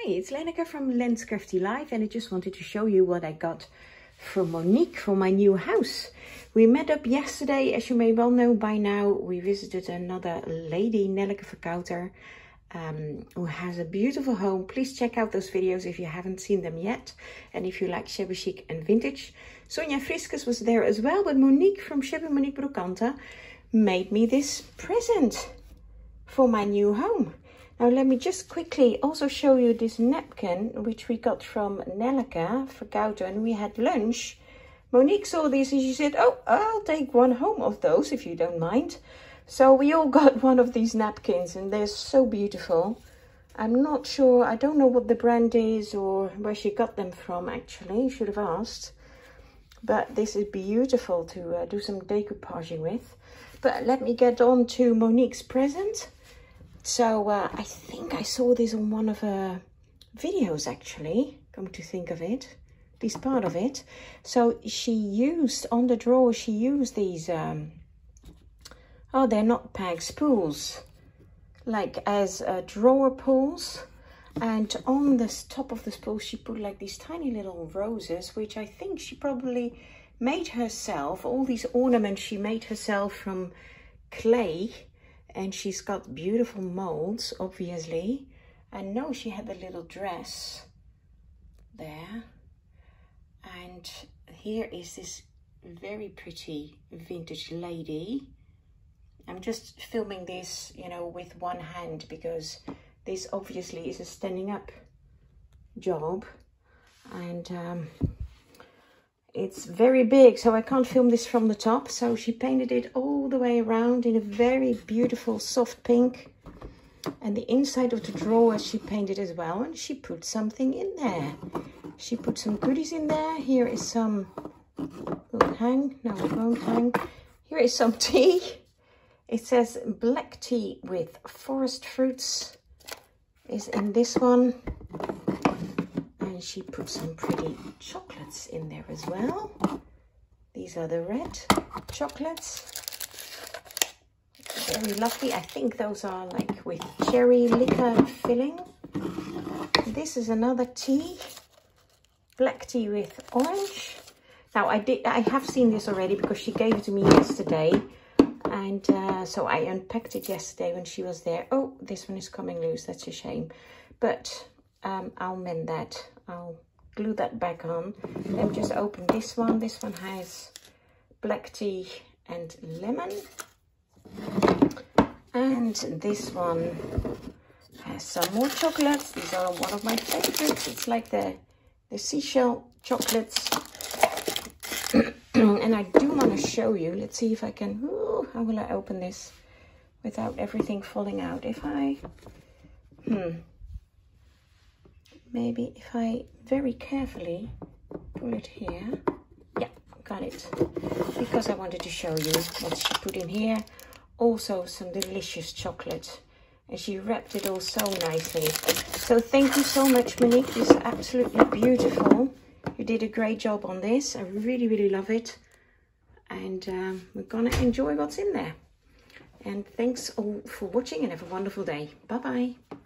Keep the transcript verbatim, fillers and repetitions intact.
it's Lenneke from Len's Crafty Life, and I just wanted to show you what I got from Monique for my new house. We met up yesterday, as you may well know by now. We visited another lady, Nelleke Verkouter, um, who has a beautiful home. Please check out those videos if you haven't seen them yet. And if you like shabby chic and vintage. Sonja Friskes was there as well, but Monique from Shabby Monique Brocante made me this present for my new home. Now let me just quickly also show you this napkin, which we got from Nelleke Verkouter, and we had lunch. Monique saw this and she said, oh, I'll take one home of those if you don't mind. So we all got one of these napkins, and they're so beautiful. I'm not sure, I don't know what the brand is or where she got them from actually, should have asked. But this is beautiful to uh, do some decoupaging with. But let me get on to Monique's present. So uh, I think I saw this on one of her videos actually, come to think of it, at least part of it. So she used, on the drawer, she used these, um, oh, they're not peg spools, like as uh, drawer pulls. And on the top of the spool, she put like these tiny little roses, which I think she probably made herself. All these ornaments she made herself from clay. And she's got beautiful molds, obviously. I know she had the little dress there. And here is this very pretty vintage lady. I'm just filming this, you know, with one hand because this obviously is a standing up job. And um, it's very big, so I can't film this from the top. So she painted it all the way around in a very beautiful soft pink. And the inside of the drawer she painted as well. And she put something in there. She put some goodies in there. Here is some, will it hang? No, it won't hang. Here is some tea. It says black tea with forest fruits is in this one. And she put some pretty chocolates in there as well. These are the red chocolates. Very lovely. I think those are like with cherry liquor filling. This is another tea. Black tea with orange. Now I did I have seen this already because she gave it to me yesterday. And uh, so I unpacked it yesterday when she was there. Oh, this one is coming loose. That's a shame. But um, I'll mend that. I'll glue that back on. Let me just open this one. This one has black tea and lemon. And this one has some more chocolates. These are one of my favorites. It's like the, the seashell chocolates. And I do want to show you. Let's see if I can. Ooh, how will I open this without everything falling out? If I, hmm, maybe if I very carefully pull it here. Yeah, got it. Because I wanted to show you what she put in here. Also some delicious chocolate. And she wrapped it all so nicely. So thank you so much, Monique. This is absolutely beautiful. You did a great job on this. I really, really love it. And um, we're gonna enjoy what's in there. And thanks all for watching and have a wonderful day. Bye-bye.